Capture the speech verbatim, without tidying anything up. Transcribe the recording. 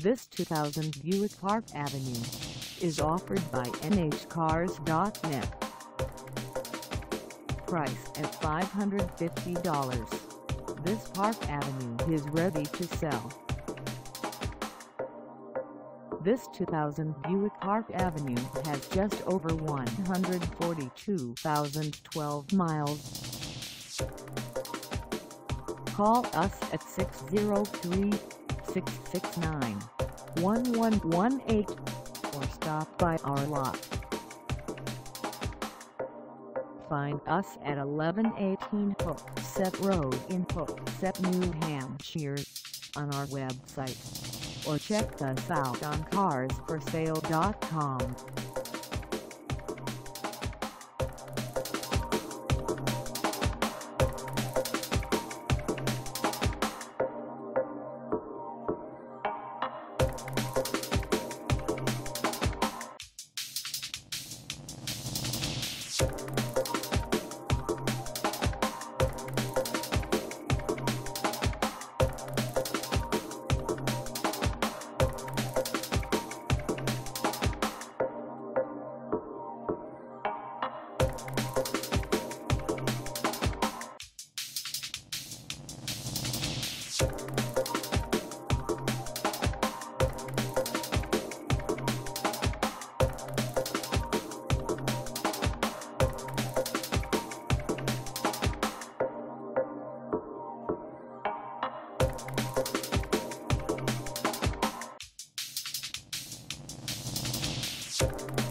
This two thousand Buick Park Avenue is offered by N H cars dot net. Price at five hundred fifty dollars. This Park Avenue is ready to sell. This two thousand Buick Park Avenue has just over one hundred forty-two thousand twelve miles. Call us at six zero three, six six nine, one one one eight or stop by our lot. Find us at eleven eighteen Hooksett Road in Hooksett, New Hampshire on our website, or check us out on cars for sale dot com. You